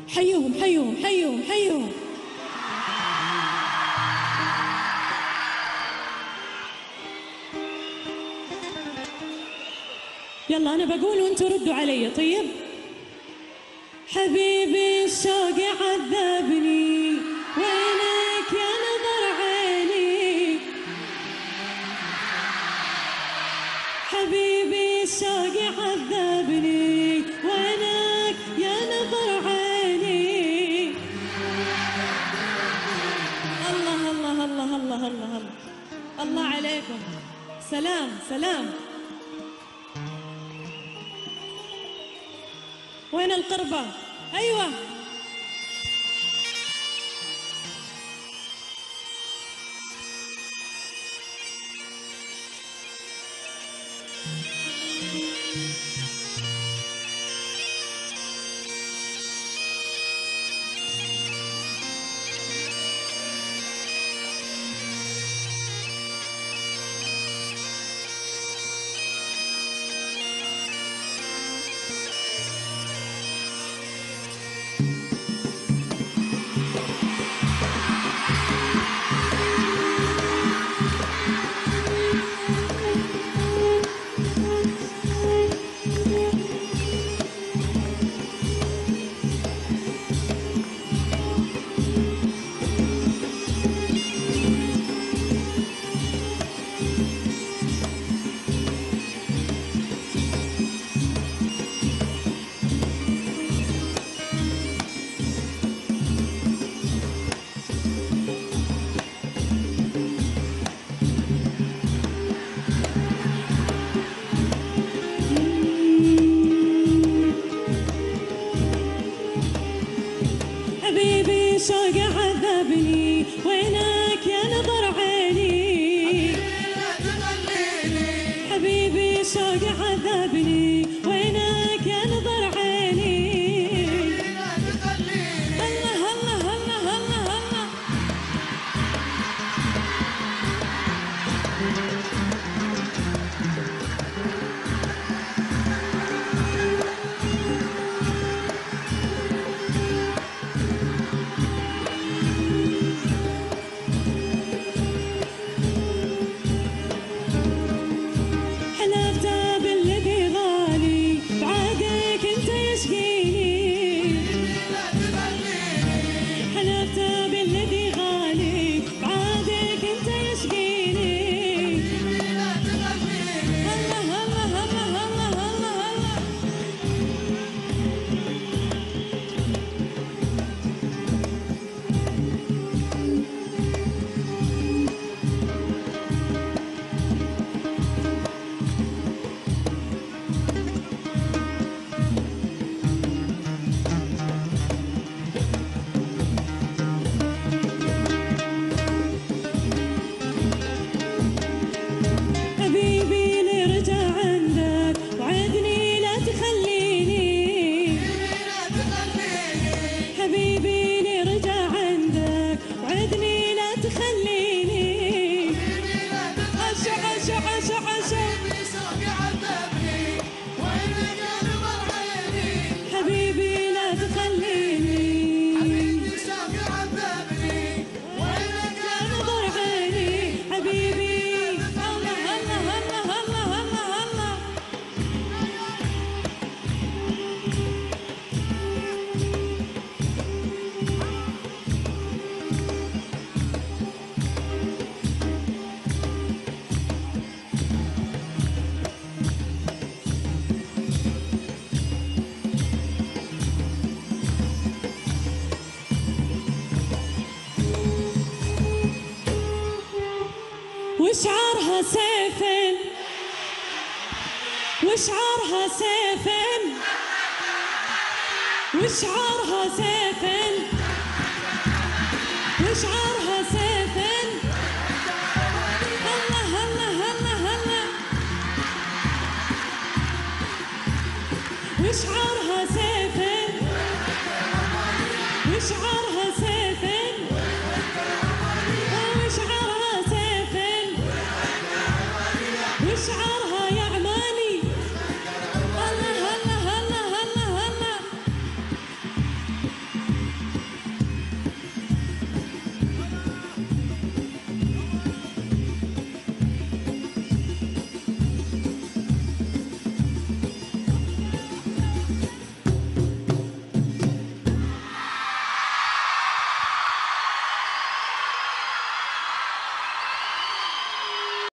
حيوهم حيوهم حيوهم حيوهم. يلا أنا بقول وأنتوا ردوا علي. طيب؟ حبيبي الشوق عذبني وينك يا نظر عيني، حبيبي الشوق عذبني وينك يا نظر عيني. الله الله الله الله الله الله عليكم. سلام سلام. وين القربة؟ أيوة. حبيبي شوق عذبني وينك يا نظر عيني، حبيبي شوق عذبني وينك يا نظر عيني. الله الله الله الله الله. وشعارها سيف وشعارها سيف وشعارها سيف وشعارها سيف. الله الله الله الله. وشعار